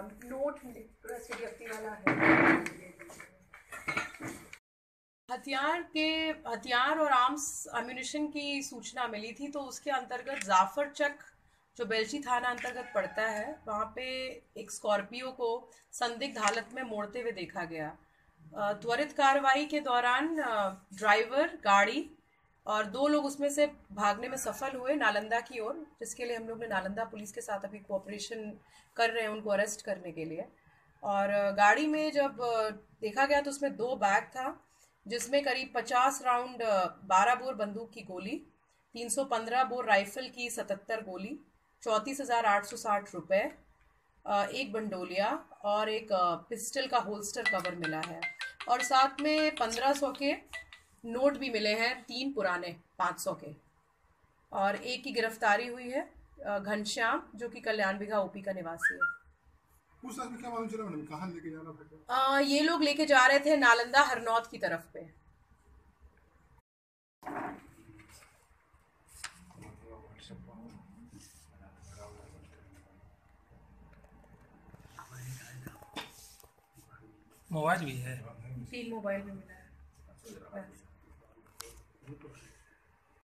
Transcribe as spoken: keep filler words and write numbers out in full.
Note सीडीएफटी वाला है। हथियार के हथियार और आर्म्स अम्यूनिशन की सूचना मिली थी, तो उसके अंतर्गत जाफर चक जो बेलची थाना अंतर्गत पड़ता है, वहाँ पे एक स्कॉर्पियो को संदिग्ध हालत में मोड़ते हुए देखा गया। त्वरित कार्रवाई के दौरान ड्राइवर, गाड़ी और दो लोग उसमें से भागने में सफल हुए नालंदा की ओर, जिसके लिए हम लोग ने नालंदा पुलिस के साथ अभी कोऑपरेशन कर रहे हैं उनको अरेस्ट करने के लिए। और गाड़ी में जब देखा गया तो उसमें दो बैग था, जिसमें करीब पचास राउंड बारह बोर बंदूक की गोली, तीन सौ पंद्रह बोर राइफल की सतहत्तर गोली, चौंतीस हजार आठ सौ साठ रुपये, एक बंडोलिया और एक पिस्टल का होल्स्टर कवर मिला है। और साथ में पंद्रह सौ के नोट भी मिले हैं, तीन पुराने पाँच सौ के। और एक की गिरफ्तारी हुई है, घनश्याम, जो कि कल्याण बिघा ओपी का निवासी है। पूछताछ में क्या मालूम चला मैडम, कहाँ लेके जा रहा था? ये लोग लेके जा रहे थे नालंदा हरनौत की तरफ पे। मोबाइल भी है, तीन मोबाइल में मिला है।